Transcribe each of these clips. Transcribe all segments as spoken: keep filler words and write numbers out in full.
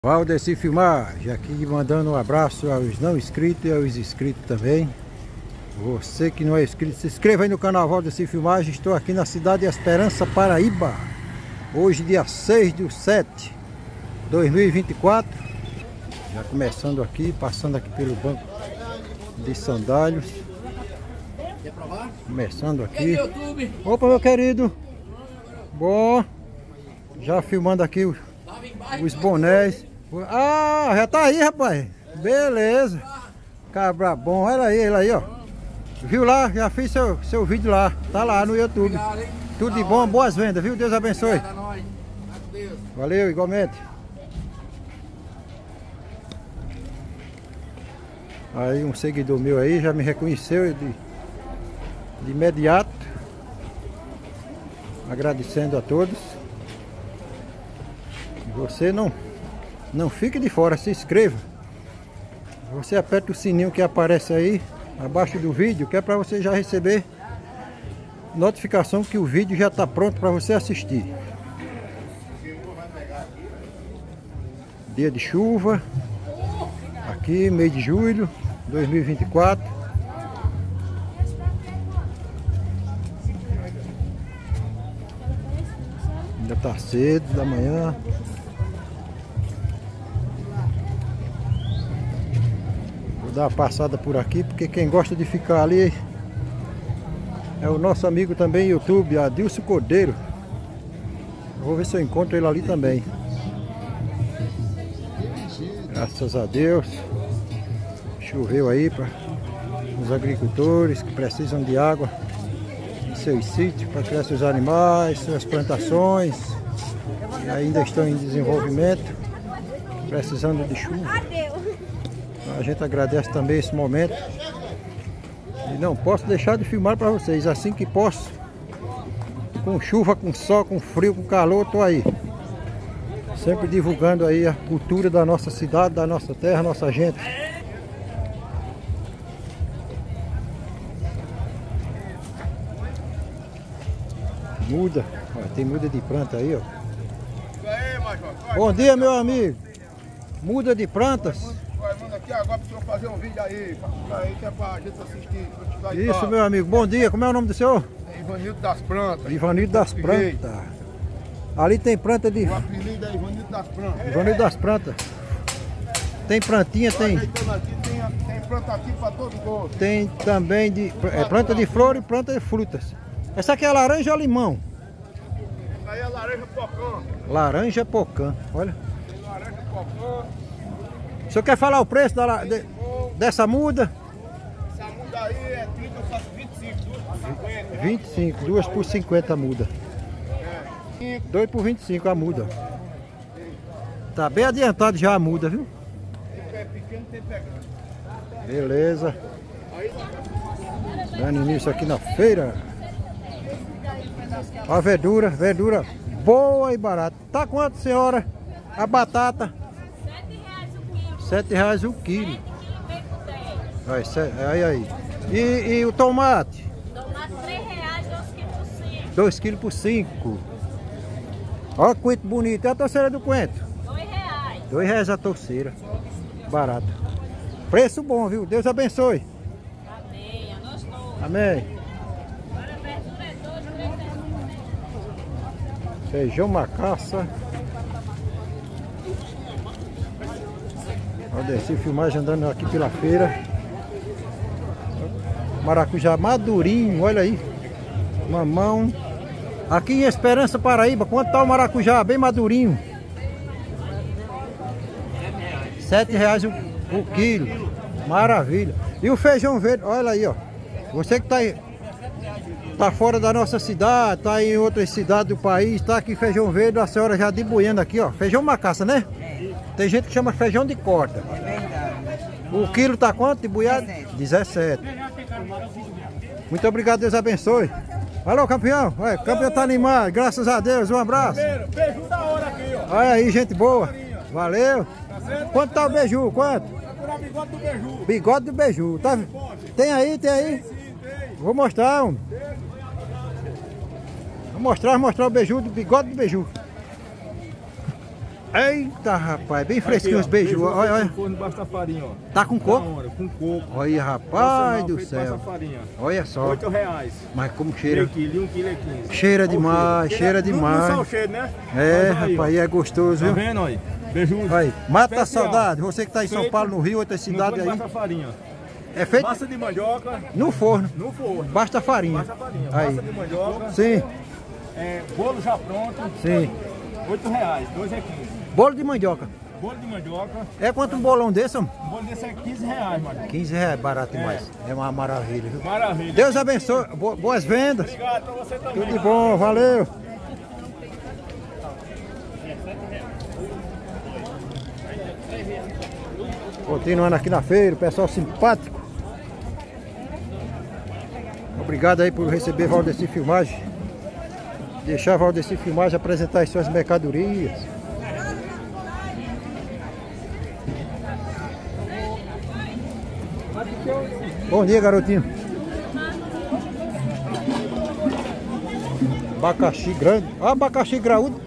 Valdeci Filmagem aqui mandando um abraço aos não inscritos e aos inscritos também. Você que não é inscrito, se inscreva aí no canal Valdeci Filmagem. Estou aqui na cidade de Esperança, Paraíba. Hoje dia seis de sete de dois mil e vinte e quatro. Já começando aqui, passando aqui pelo banco de sandálios. Começando aqui. Opa, meu querido. Bom. Já filmando aqui os, os bonés. Ah, já tá aí, rapaz. Beleza. Cabra bom, olha aí, ele aí, ó. Viu lá? Já fiz seu, seu vídeo lá. Tá lá no YouTube. Tudo de bom, boas vendas, viu? Deus abençoe. Valeu, igualmente. Aí um seguidor meu aí já me reconheceu de, de imediato. Agradecendo a todos. Você não, não fique de fora, se inscreva. Você aperta o sininho que aparece aí abaixo do vídeo, que é para você já receber notificação que o vídeo já está pronto para você assistir. Dia de chuva, aqui mês de julho de dois mil e vinte e quatro. Ainda está cedo da manhã. Vou dar uma passada por aqui, porque quem gosta de ficar ali é o nosso amigo também YouTube, Adilson Cordeiro. Eu vou ver se eu encontro ele ali também. Graças a Deus. Choveu aí para os agricultores que precisam de água em seus sítios para criar seus animais, suas plantações, que ainda estão em desenvolvimento, precisando de chuva. A gente agradece também esse momento. E não posso deixar de filmar para vocês. Assim que posso, com chuva, com sol, com frio, com calor, estou aí. Sempre divulgando aí a cultura da nossa cidade, da nossa terra, nossa gente. Muda, ó, tem muda de planta aí, ó. Bom dia, meu amigo. Muda de plantas. Manda aqui agora para o senhor fazer um vídeo aí, aí que é para a gente assistir. Isso, meu amigo. Bom dia. Como é o nome do senhor? Ivanildo das Plantas. Ivanildo das Plantas. Ali tem planta de... O apelido é Ivanildo das Plantas. Ivanildo das Plantas. Tem plantinha, tem... Aqui, tem, tem planta aqui para todo gosto. Tem também de... É, planta de flor e planta de frutas. Essa aqui é laranja ou limão? Essa aí é laranja pocã. Laranja pocã, olha. Laranja pocã. O senhor quer falar o preço da, de, dessa muda? Essa muda aí é trinta, eu faço vinte e cinco, duas por cinquenta. vinte e cinco, duas por cinquenta a muda. É. dois por vinte e cinco a muda. Tá bem adiantado já a muda, viu? Tem pé pequeno, tem pé grande. Beleza. Dando início aqui na feira. A verdura, verdura boa e barata. Tá quanto, senhora? A batata? Sete reais o quilo. Aí, aí, aí. E, e o tomate? Tomate três reais, dois dois quilos por cinco. quilos por cinco. Olha que coentro bonito. E a torceira do coentro? Dois reais. dois reais a torceira. Barato. Preço bom, viu? Deus abençoe. Amém. A nós todos. Amém. Agora a verdura é dois, três reais. Feijão macaça. Olha esse filmagem andando aqui pela feira. Maracujá madurinho, olha aí. Mamão. Aqui em Esperança, Paraíba, quanto tá o maracujá? Bem madurinho. Sete reais o, o quilo. Maravilha. E o feijão verde, olha aí, ó. Você que tá aí, tá fora da nossa cidade, tá em outras cidades do país, tá aqui feijão verde, a senhora já debuiando aqui, ó. Feijão macaça, né? Tem gente que chama feijão de corda. O quilo tá quanto de buiado? dezessete. Muito obrigado, Deus abençoe. Alô, campeão. Ué, campeão tá animado, graças a Deus. Um abraço. Beiju da hora aqui, ó. Olha aí, gente boa. Valeu. Quanto tá o beiju? Quanto? Procurar bigode do beiju. Bigode do beiju. Tá? Tem aí, tem aí? Vou mostrar, homem. Vou mostrar, mostrar o beiju, do bigode do beiju. Eita, rapaz, bem fresquinho os beijos. Beiju Olha, olha. no forno, basta farinha, ó. Tá com Da coco? hora, com coco. Olha, rapaz Nacional, do feito céu. basta farinha. Olha só. oito reais. Mas como Meio cheira. quilo, um quilo é quinze. Cheira Olha o demais, cheiro. cheira Não- demais. Não só o cheiro, né? É, Mas aí, rapaz, e é gostoso, ó. Tá viu? vendo aí? Beijudo. Aí, mata a Especial. saudade. Você que tá em São Feito Paulo, no Rio, outras no cidades forno, aí. Basta farinha. É feito Massa de mandioca no forno. no forno. Basta farinha. Basta farinha. Aí. Massa de mandioca. Sim, É, bolo já pronto. sim. oito reais. dois é quinze. Bolo de mandioca. Bolo de mandioca. É quanto um bolão desse, homem? Um bolo desse é quinze reais, mano. quinze reais, barato demais. É uma maravilha, viu? Maravilha. Deus abençoe. Bo- Boas vendas. Obrigado pra você também. Tudo de bom, valeu. Continuando aqui na feira, o pessoal simpático. Obrigado aí por receber Valdeci Filmagem. Deixar Valdeci Filmagem apresentar as suas mercadorias. Bom dia, garotinho. Abacaxi grande. Olha abacaxi graúdo.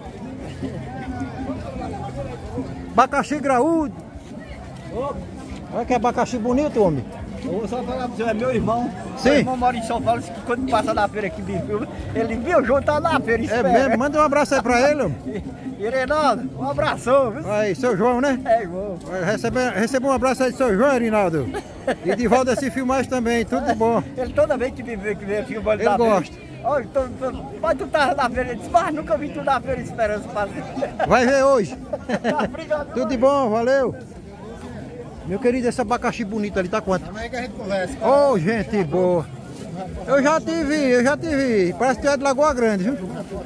Abacaxi graúdo. Olha que abacaxi bonito, homem. Eu vou só falar pra você, é meu irmão. Sim. Meu irmão mora em São Paulo, que quando passa na feira aqui, me viu, ele viu o João, tá na feira, É espera. mesmo, manda um abraço aí pra ele, homem. E Reinaldo, um abração, viu? Aí, seu João, né? É, irmão. Receba, receba um abraço aí do seu João, Rinaldo. E de Valdeci Filmagem também, tudo de bom. Ele toda vez que me vê, que vê filmando Ele na gosta. feira. Olha, tô, tô, mas tu tava na feira, ele disse, mas nunca vi tu na feira esperando passar. Vai ver hoje. Obrigado. Tudo de bom, valeu. Meu querido, esse abacaxi bonito ali tá quanto? Como é que a gente conversa? Ô, oh, gente boa. Eu já te vi, eu já te vi. Parece que tu é de Lagoa Grande, viu?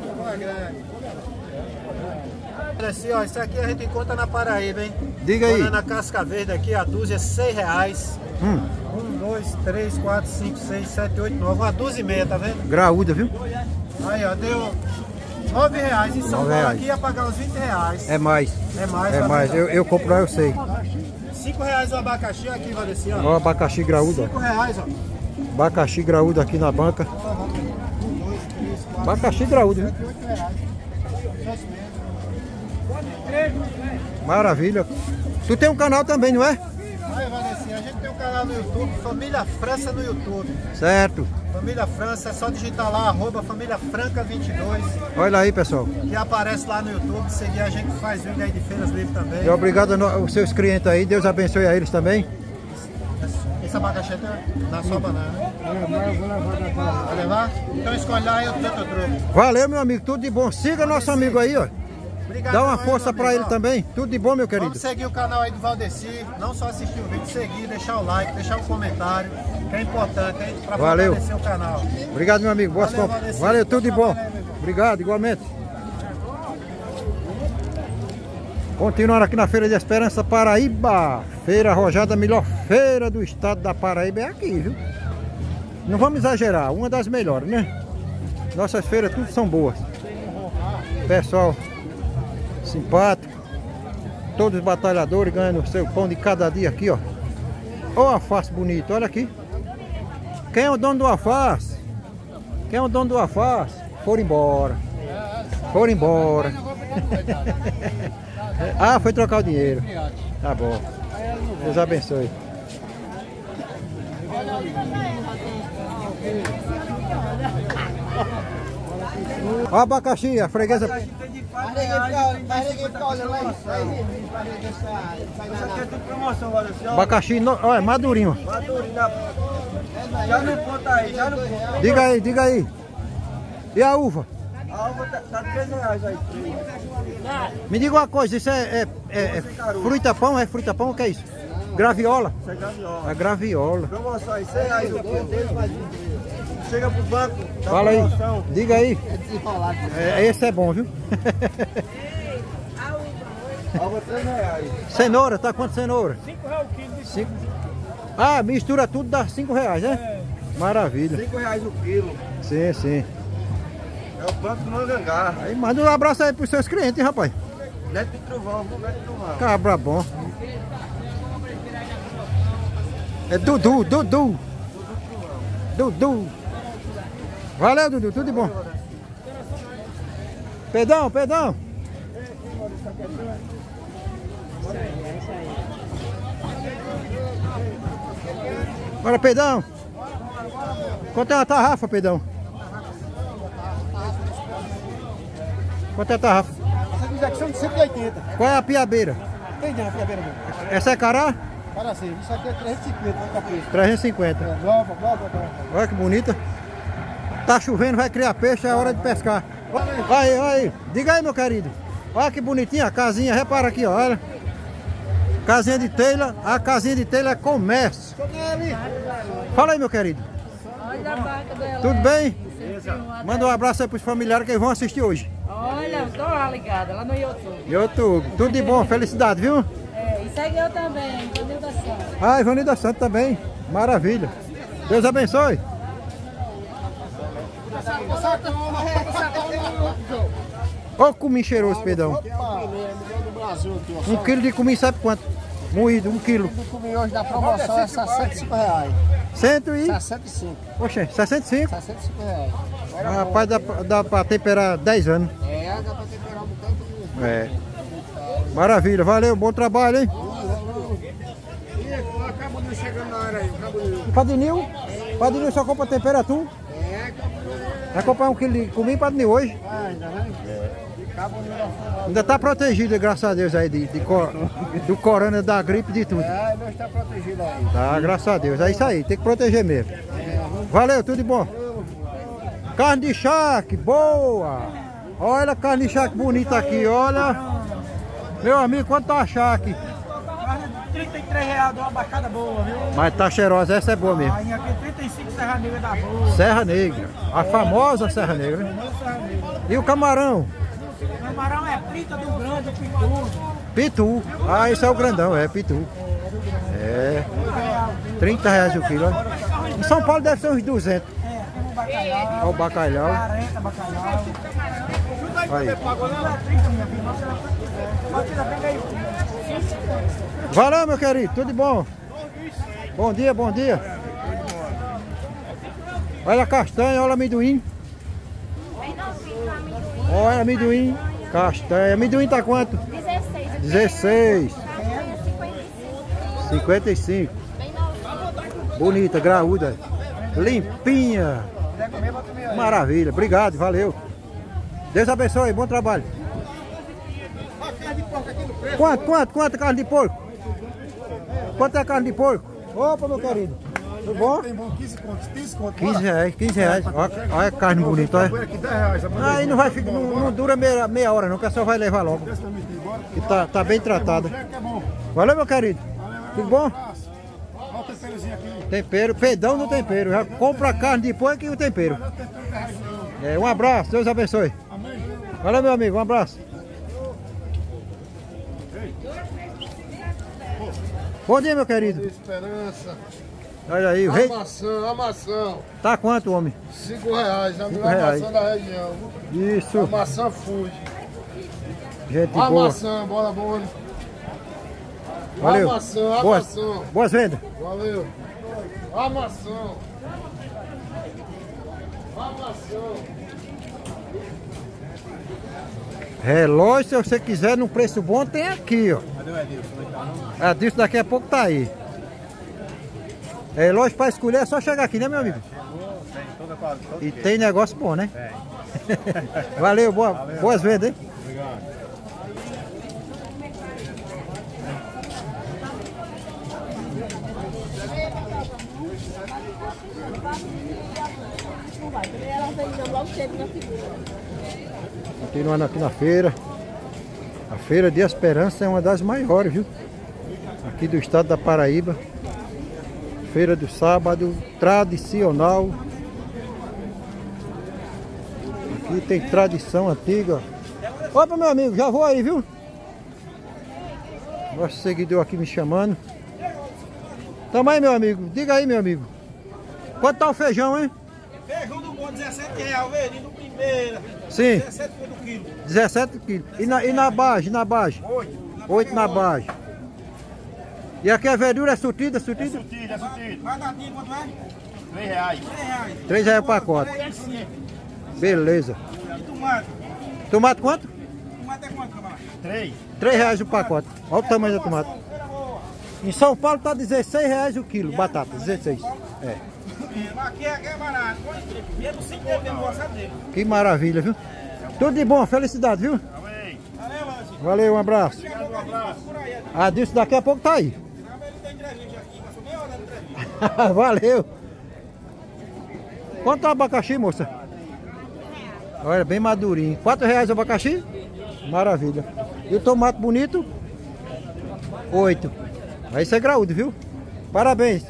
Assim, ó, isso aqui a gente encontra na Paraíba, hein? Diga aí. Banana casca verde aqui, a dúzia é seis reais. Hum, Um, dois, três, quatro, cinco, seis, sete, oito, nove. Uma dúzia e meia, tá vendo? graúda, viu? Aí, ó, deu nove reais. Em São Nove Paulo reais. aqui ia pagar uns vinte reais. É mais. É mais, É tá mais. vendo? Eu, eu compro lá, eu sei. Cinco reais o abacaxi aqui, Valdeci, ó. Ó, abacaxi graúdo, Cinco ó. reais, ó. Abacaxi graúdo aqui na banca. Abacaxi graúdo, viu? Oito reais. Maravilha. Tu tem um canal também, não é? Aí, Valdeci, a gente tem um canal no YouTube, Família França no YouTube. Certo. Família França, é só digitar lá, arroba Família Franca vinte e dois. Olha aí, pessoal. Que aparece lá no YouTube, seguir a gente que faz vídeo aí de feiras livres também. E obrigado aos seus clientes aí. Deus abençoe a eles também. Esse abacaxi é na sua banana, né? Vai levar? Então escolhe lá e eu tento outro. Valeu, meu amigo. Tudo de bom. Siga nosso amigo aí, ó. Obrigado. Dá uma aí, força meu pra ele amigo, ó. também. Tudo de bom, meu querido. Vamos seguir o canal aí do Valdeci, não só assistir o vídeo, seguir, deixar o like, deixar o comentário, que é importante, hein? Pra Valeu. fortalecer o canal. Obrigado, meu amigo. Boas Valeu, compras. Valdeci. Valeu, tudo de bom. Valeu, meu irmão. Obrigado, igualmente. Continuando aqui na Feira de Esperança, Paraíba. Feira arrojada, a melhor feira do estado da Paraíba é aqui, viu? Não vamos exagerar, uma das melhores, né? Nossas feiras tudo são boas. Pessoal simpático. Todos os batalhadores ganhando o seu pão de cada dia aqui, ó. Ó, alface bonito, olha aqui. Quem é o dono do alface? Quem é o dono do alface? Foram embora. Foram embora. Ah, foi trocar o dinheiro. Tá bom. Deus abençoe. Ó, abacaxi, a freguesa. Abacaxi, no... ó, é madurinho. Já não conta aí, já não conta. Diga aí, diga aí. E a uva? A uva tá, tá três reais aí. Me diga uma coisa, isso é, é, é, é fruta-pão? É fruta-pão? O que é isso? Graviola? Isso é graviola. É graviola. Promoção aí, cem reais o quilo. Chega pro banco, dá Fala aí, promoção. diga aí. É, esse é bom, viu? A uva três reais. Cenoura, tá quanto cenoura? cinco reais o quilo. Cinco... Ah, mistura tudo, dá cinco reais, né? Maravilha. cinco reais o quilo. Sim, sim. É o banco do Mangangá. Aí manda um abraço aí pros seus clientes, hein, rapaz? Neto de Trovão, vou Neto de Trovão. Cabra bom. É Dudu, Dudu. Dudu. Valeu, Dudu, tudo de bom. Perdão, perdão. Bora, Pedrão. Quanto é uma tarrafa, Pedrão? Quanto é a tarrafa? São de cento e oitenta. Qual é a piabeira? Tem não, piabeira não. Essa é cará? Para sim, isso aqui é trezentos e cinquenta, vai capricho. trezentos e cinquenta. É, nova, nova, nova. Olha que bonita. Tá chovendo, vai criar peixe, é hora de pescar. Aí, olha aí. Diga aí, meu querido. Olha que bonitinha a casinha, repara aqui, ó, olha. Casinha de telha, a casinha de telha é comércio. Fala aí, meu querido. Olha a vaca dela. Tudo bem? Manda um abraço aí pros familiares que vão assistir hoje. Olha, tô lá ligada, lá no YouTube. YouTube. Tudo de bom, felicidade, viu? É, e segue eu também, Ivanilda Santos. Ah, Ivanilda Santos também. Maravilha. Deus abençoe. Olha o cumim cheiroso, Pedrão. Um quilo de cumim sabe quanto? Moído, um quilo. O cumim hoje da promoção é sessenta e cinco reais. Cento e... sessenta e cinco. Oxe, sessenta e cinco? sessenta e cinco reais. Rapaz, dá, dá pra temperar dez anos. É, dá pra temperar um bocado de... É. Maravilha, valeu, bom trabalho, hein? Olha o Cabunil chegando na área aí, o Cabunil. Padrinho? Padrinho só compra temperatura? É, Cabunil. Vai comprar um quilo de cumim, Padrinho, hoje? Ah, ainda vai? Cabunil da Fumada. Ainda tá protegido, graças a Deus, aí, de, de cor, do corona, da gripe, de tudo. É, nós está protegido aí. Tá, graças a Deus. É isso aí, tem que proteger mesmo. Valeu, tudo de bom. Carne de charque, boa! Olha a carne de charque bonita aqui, olha. Meu amigo, quanto tá a charque? trinta e três reais de uma baixada boa, viu? Mas tá cheirosa, essa é boa mesmo. Aí aqui trinta e cinco Serra Negra da boa. Serra Negra, a famosa Serra Negra. E o camarão? O camarão é trinta do grande, o pitu. Pitu. Ah, esse é o grandão, é pitu. É. trinta reais o quilo. Ó. Em São Paulo deve ser uns duzentos. É, tem o bacalhau. Olha o bacalhau. quarenta bacalhau. Aí. trinta, minha filha. Nossa, tira bem aí. Valeu, meu querido, tudo de bom? Bom dia, bom dia. Olha a castanha, olha o amendoim. Olha amendoim, castanha. Amendoim tá quanto? dezesseis. dezesseis. cinquenta e cinco. Bonita, graúda. Limpinha. Maravilha, obrigado, valeu. Deus abençoe, bom trabalho. Quanto, quanto, quanto é carne de porco? Quanto é carne de porco? Opa, meu querido. Tudo bom? Tem bom, quinze contos, quinze contos. quinze reais, quinze reais. Olha, olha a carne bonita, olha. Aqui dez reais. Aí não vai ficar, não, não dura meia, meia hora não, que a senhora vai levar logo. Que tá, tá bem tratada. Valeu, meu querido. Tudo bom? Olha o temperozinho aqui. Tempero, pedão no tempero. Já compra a carne de porco e o tempero. É, um abraço, Deus abençoe. Valeu, meu amigo, um abraço. Bom dia, meu querido. Esperança. Olha aí, o rei. Amação, amação. Tá quanto, homem? cinco reais, a Cinco melhor reais. maçã da região. Isso. A maçã fuge. Gente A boa. maçã, bola boa. Valeu. A maçã, a Boas, maçã. boas vendas. Valeu. A maçã. A maçã. Relógio, se você quiser num preço bom, tem aqui, ó. Cadê o Edilson? Edilson daqui a pouco tá aí. Relógio para escolher é só chegar aqui, né, meu amigo? Tem toda quase. E tem negócio bom, né? Valeu, boa, Valeu. boas vendas, hein? Obrigado. Continuando aqui na feira. A Feira de Esperança é uma das maiores, viu? Aqui do estado da Paraíba. Feira do sábado, tradicional. Aqui tem tradição antiga. Opa, meu amigo, já vou aí, viu? Nosso seguidor aqui me chamando. Tamo aí, meu amigo. Diga aí, meu amigo. Quanto tá o feijão, hein? Feijão do bom, dezessete reais, verdinho do primeira. Sim. dezessete do quilo. dezessete quilos. E na, e na baixa, na baixa? oito na baixa. E aqui a verdura é surtida, surtida? Sutilho, é sutilho. Batatinha, quanto é? três reais. três reais. três reais o pacote. três e cinco. Beleza. E tomate? Tomate quanto? tomate é quanto, camarada? Três. três reais o pacote. Olha o tamanho da tomate. Em São Paulo tá dezesseis reais o quilo, batata, dezesseis. É. Aqui é, aqui é barato. Mesmo sem ter no orçado dele. Que maravilha, viu? Tudo de bom, felicidade, viu? Valeu, Lance. Valeu, um abraço. Um abraço. Ah, disso daqui a pouco tá aí. Valeu. Quanto é o abacaxi, moça? Olha, bem madurinho. quatro reais o abacaxi? Maravilha. E o tomate bonito? oito. Vai ser graúdo, viu? Parabéns.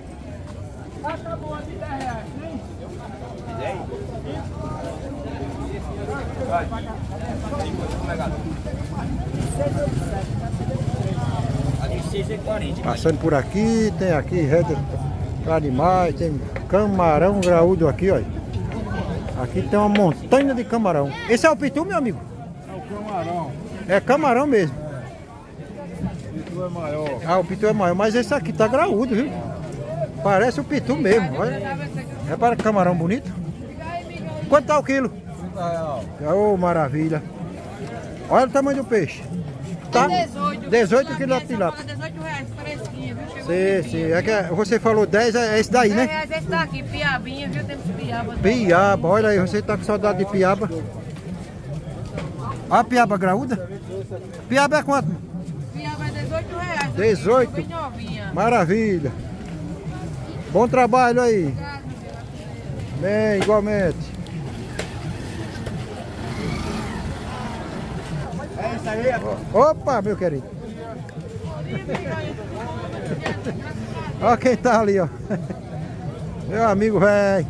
Passando por aqui, tem aqui rede para animais, tem camarão graúdo aqui, olha. Aqui tem uma montanha de camarão. Esse é o pitu, meu amigo? É o camarão. É camarão mesmo. O pitu é maior. Ah, o pitu é maior, mas esse aqui tá graúdo, viu? Parece o pitu mesmo, olha. Repara que camarão bonito. Quanto tá o quilo? trinta reais. Oh, maravilha. Olha o tamanho do peixe. Tá? dezoito. dezoito quilos de tilápia. dezoito reais, fresquinha, viu? Chegou Sim, sim. É que você falou dez, é esse daí, né? reais esse daqui, piabinha, viu? Temos piaba. Piaba, olha aí, você tá com saudade de piaba. Olha a piaba graúda. Piaba é quanto? Piaba é dezoito reais. dezoito. Bem novinha. Maravilha. Bom trabalho aí. Bem, igualmente. É isso aí. Opa, meu querido. Olha quem tá ali, ó. Meu amigo velho.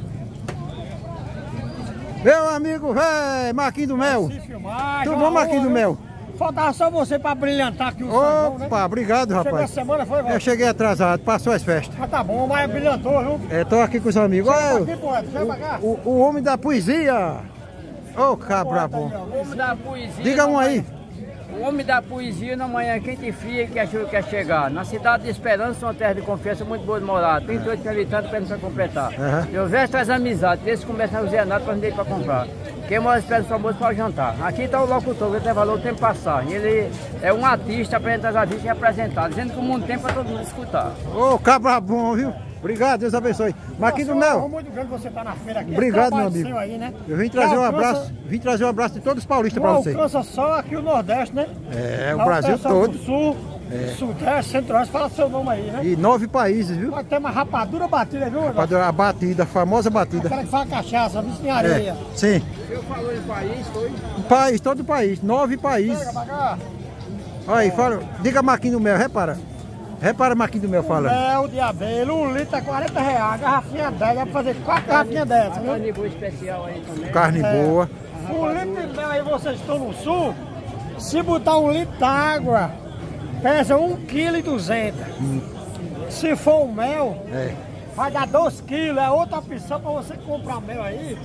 Meu amigo velho, Marquinhos do Mel. Filmagem, Tudo bom, Marquinhos do Mel? Faltava só você pra brilhantar aqui o São né? Opa, obrigado, Chegou a rapaz. semana, foi, Eu vai? cheguei atrasado, passou as festas. Ah, tá bom, mas brilhantou, viu? É, tô aqui com os amigos. Chega Olha, pra aqui, poeta, chega pra cá. o, o homem da poesia. Ô, cabra bom. O homem da poesia. Diga um aí. O homem da poesia na manhã quente e fria que achou que quer chegar. Na cidade de Esperança, uma terra de confiança muito boa de morar. trinta e oito habitantes para não completar. Uhum. Eu vejo traz amizade, desse começa a usar nada para vender para comprar. Quem mora Esperança famoso para jantar. Aqui está o locutor, que tem valor o tempo passar. Ele é um artista, apresenta as artistas e apresentar, dizendo que o mundo tem para todo mundo escutar. Ô, cabra bom, viu? Obrigado, Deus abençoe. Marquinhos do Mel. Muito grande você tá na feira aqui. Obrigado, Esse meu trabalho amigo. seu aí, né? Eu vim trazer um Não abraço, alcança- vim trazer um abraço de todos os paulistas Não para você. alcança só aqui o Nordeste, né? É, o Lá Brasil pessoal todo. do Sul, Sudeste, Centro-Oeste, fala seu nome aí, né? E nove países, viu? Mas tem uma rapadura batida, viu? A batida, a famosa batida. Aquela que fala cachaça, viu? Em É, areia. sim. Eu falou em país, foi? Um país, todo o país, nove países. Chega pra cá. Olha aí, fala, diga Marquinhos do Mel, repara. Repara Marquinhos do Mel falando. Mel de abelha, um litro é quarenta reais, garrafinha dez, dá pra fazer quatro garrafinhas dessas, viu? Carne boa especial aí também. Carne É. boa. Um litro de mel aí, vocês estão no sul, se botar um litro d'água, pesa um vírgula duzentos quilos. Se for o mel, É. vai dar dois quilos, é outra opção pra você comprar mel aí.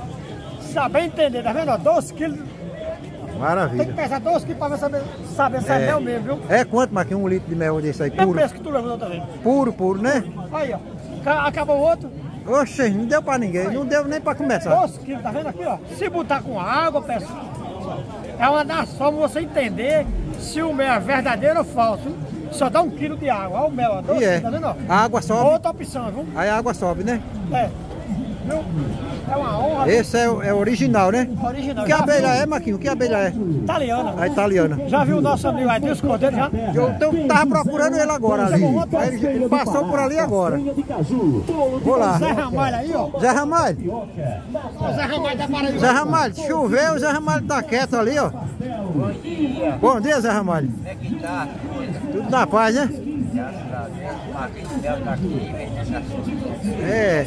Saber entender, tá vendo? ó? dois quilos, tem que Maravilha. pesar dois quilos pra saber, saber se é mel mesmo, viu? É quanto, Marquinhos? Um litro de mel desse aí, Mesmo puro? preço que tu levou outra vez. Puro, puro, né? Aí, ó. Ca- Acabou o outro. Oxe, não deu pra ninguém, não deu nem pra começar. dois quilos, tá vendo aqui, ó? Se botar com água, pessoal, é uma das formas você entender se o mel é verdadeiro ou falso. Viu? Só dá um quilo de água. Olha o mel, ó. dois E é. quilos, tá vendo? ó? A água sobe, Outra opção, viu? aí a água sobe, né? É. Viu? É uma honra. viu? Esse é, o- é original, né? Original. Que Já abelha viu? é, Marquinhos? Que abelha é? Italiana. A italiana. Já viu o nosso amigo Adilson Cordeiro já? Eu tô- tava procurando ele agora ali. Aí ele, ele passou por ali agora. Vou lá. Zé Ramalho aí, ó. Zé Ramalho. O Zé Ramalho da Paraíba. Zé Ramalho, choveu, o Zé Ramalho tá quieto ali, ó. Bom dia, Zé Ramalho. Como é que tá? Tudo na paz, né? Graças a Deus, o Marquinhos do Mel tá aqui, vendendo as É,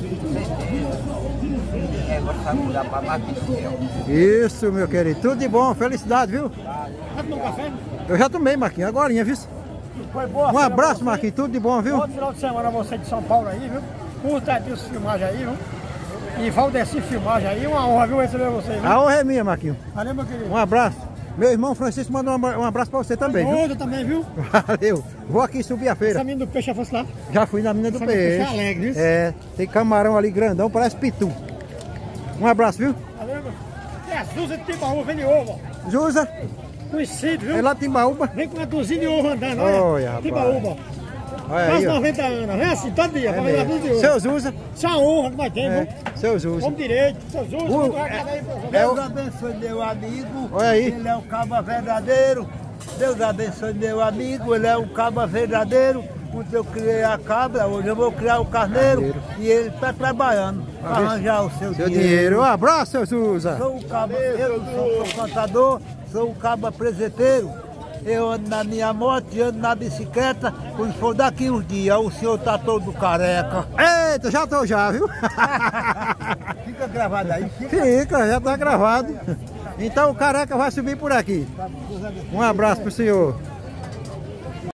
É, agora vai mudar pra Marquinhos do Mel. isso, meu querido. Tudo de bom, felicidade, viu? Tá tomando café? Eu já tomei, Marquinhos, agorinha, viu? Foi boa. Um feira abraço, pra você. Marquinhos, tudo de bom, viu? Bom final de semana a você de São Paulo aí, viu? Curta Adilson Filmagem aí, viu? E Valdeci Filmagem aí, uma honra, viu, receber você, viu? A honra é minha, Marquinhos. Valeu, meu querido. Um abraço. Meu irmão Francisco mandou um abra- um abraço pra você também, viu? Outro também, viu? Valeu. Vou aqui subir a Essa feira. menina do peixe já fosse lá. Já fui na mina do Essa mina do peixe é peixe. alegre, viu? É, tem camarão ali grandão, parece pitu. Um abraço, viu? Valeu, meu. é Zusa de Timbaúba, vem de ovo. Zusa, Conhecido, viu? é lá de Timbaúba. Vem com uma dúzia de ovo andando, olha. Olha, rapaz. Timbaúba. Olha Quase aí, ó. noventa anos, vem assim, todo dia, É pra ganhar mesmo. dúzia de ovo. Seu Zusa. Isso é uma honra que nós temos, É, viu? seu Zusa. Vamos direito, seu Zusa, Uh, vamos trocar aí, professor. É o... Deus abençoe meu amigo. Olha aí. Ele é um caba verdadeiro. Deus abençoe meu amigo. Ele é um caba verdadeiro. Quando eu criei a cabra, hoje eu vou criar o carneiro. Carneiro. E ele está trabalhando para arranjar o seu, Seu dinheiro. dinheiro. Um abraço, seu Zusa. Sou o caba, eu sou o cantador, sou o caba presepeiro. Eu ando na minha moto e ando na bicicleta. Quando for daqui uns dias, o senhor tá todo careca. Eita, já tô já, viu? Fica gravado aí. Fica. Fica, já tá gravado. Então o careca vai subir por aqui. Um abraço pro senhor.